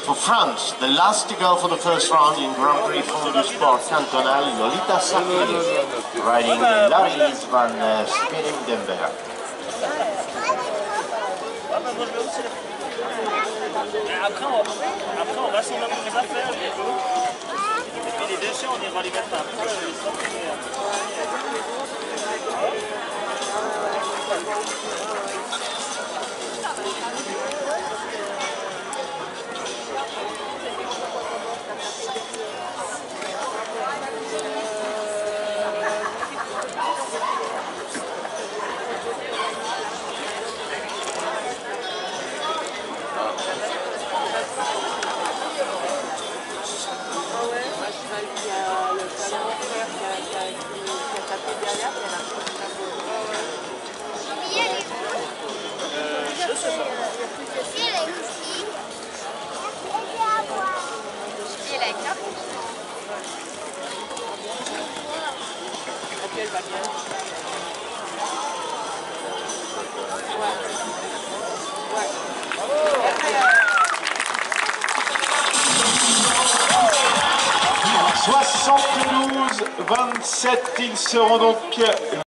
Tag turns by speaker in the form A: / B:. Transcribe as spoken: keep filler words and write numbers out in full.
A: For France, the last to go for the first round in Grand Prix Fondue Sport Cantonal, Lolita Saclier, riding Larise van uh, spieringenberg.
B: Après on, après, on va s'en avoir des affaires. Et puis les déchets, on ira les mettre un peu.
A: soixante-douze vingt-sept, ils seront donc